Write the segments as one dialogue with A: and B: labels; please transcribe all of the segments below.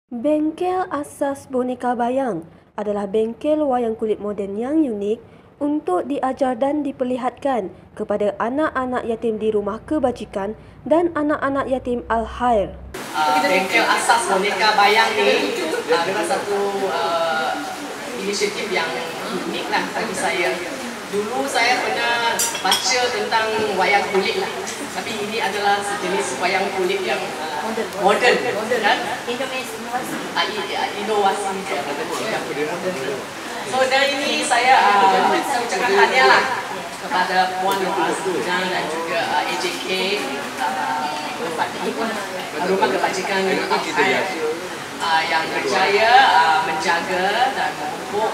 A: Bengkel asas boneka bayang adalah bengkel wayang kulit moden yang unik untuk diajar dan diperlihatkan kepada anak-anak yatim di rumah kebajikan dan anak-anak yatim Al-Khair.
B: Bengkel asas boneka bayang ni adalah satu inisiatif yang unik lah bagi saya. Dulu saya pernah baca tentang wayang kulit lah, tapi ini adalah sejenis wayang kulit yang moden kan? Inovasi. So dari ini saya ucapkan hadiah lah kepada Puan Azina dan juga AJK Rumah Kebajikan Al-Khair yang berjaya menjaga dan memupuk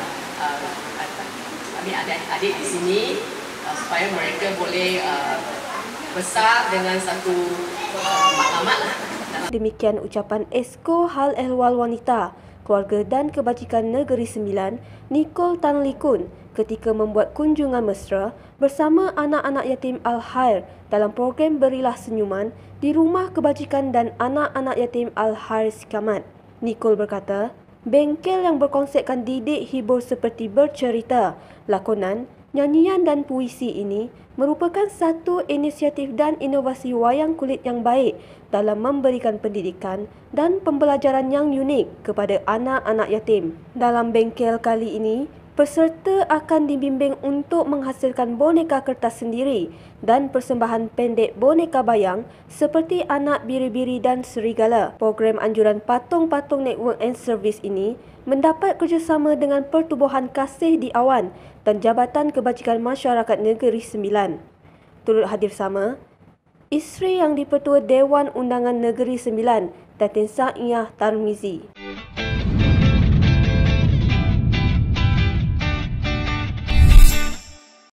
B: kami adik-adik di sini supaya mereka boleh besar dengan satu maklumat lah.
A: Demikian ucapan Esko Hal Ehwal Wanita, Keluarga dan Kebajikan Negeri Sembilan, Nicole Tan Likun ketika membuat kunjungan mesra bersama anak-anak yatim Al-Khair dalam program Berilah Senyuman di Rumah Kebajikan dan Anak-anak Yatim Al-Khair Sikamat. Nicole berkata, bengkel yang berkonsepkan didik hibur seperti bercerita, lakonan, nyanyian dan puisi ini merupakan satu inisiatif dan inovasi wayang kulit yang baik dalam memberikan pendidikan dan pembelajaran yang unik kepada anak-anak yatim. Dalam bengkel kali ini, peserta akan dibimbing untuk menghasilkan boneka kertas sendiri dan persembahan pendek boneka bayang seperti anak biri-biri dan serigala. Program anjuran Patung-Patung Network and Service ini mendapat kerjasama dengan Pertubuhan Kasih di Awan dan Jabatan Kebajikan Masyarakat Negeri Sembilan. Turut hadir sama, isteri yang di-Pertua Dewan Undangan Negeri Sembilan, Datin Saiyah Tarmizi.